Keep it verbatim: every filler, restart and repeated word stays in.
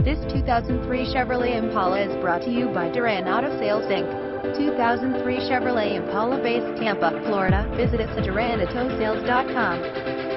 This two thousand three Chevrolet Impala is brought to you by Duran Auto Sales Incorporated two thousand three Chevrolet Impala based Tampa, Florida. Visit us at duran auto sales dot com.